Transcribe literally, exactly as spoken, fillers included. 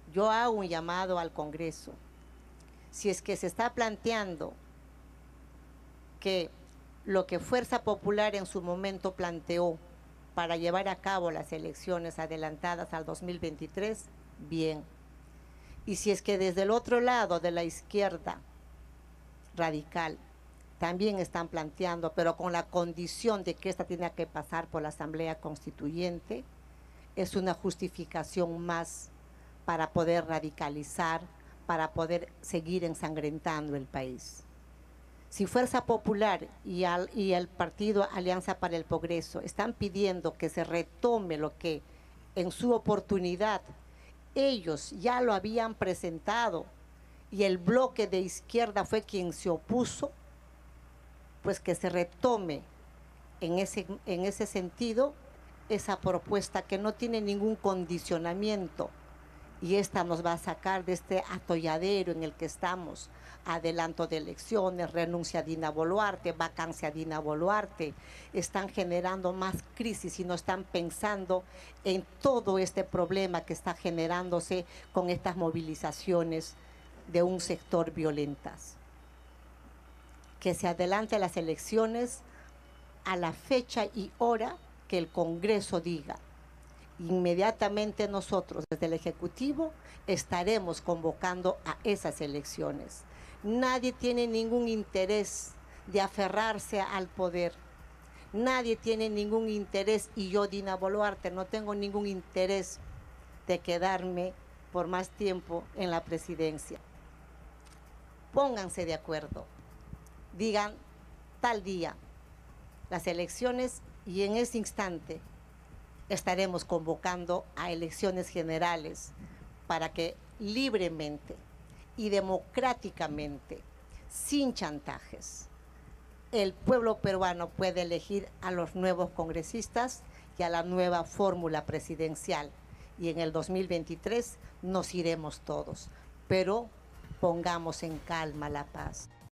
yo hago un llamado al Congreso. Si es que se está planteando que lo que Fuerza Popular en su momento planteó para llevar a cabo las elecciones adelantadas al dos mil veintitrés, bien. Y si es que desde el otro lado de la izquierda radical también están planteando, pero con la condición de que esta tiene que pasar por la Asamblea Constituyente, es una justificación más para poder radicalizar, para poder seguir ensangrentando el país. Si Fuerza Popular y, al, y el partido Alianza para el Progreso están pidiendo que se retome lo que en su oportunidad ellos ya lo habían presentado y el bloque de izquierda fue quien se opuso, pues que se retome en ese, en ese sentido esa propuesta que no tiene ningún condicionamiento, y esta nos va a sacar de este atolladero en el que estamos: adelanto de elecciones, renuncia a Dina Boluarte, vacancia a Dina Boluarte. Están generando más crisis y no están pensando en todo este problema que está generándose con estas movilizaciones de un sector violentas. Que se adelante las elecciones a la fecha y hora que el Congreso diga. Inmediatamente nosotros desde el Ejecutivo estaremos convocando a esas elecciones. Nadie tiene ningún interés de aferrarse al poder. Nadie tiene ningún interés, y yo, Dina Boluarte, no tengo ningún interés de quedarme por más tiempo en la presidencia. Pónganse de acuerdo, digan tal día las elecciones, y en ese instante estaremos convocando a elecciones generales para que libremente y democráticamente, sin chantajes, el pueblo peruano pueda elegir a los nuevos congresistas y a la nueva fórmula presidencial. Y en el dos mil veintitrés nos iremos todos, pero pongamos en calma la paz.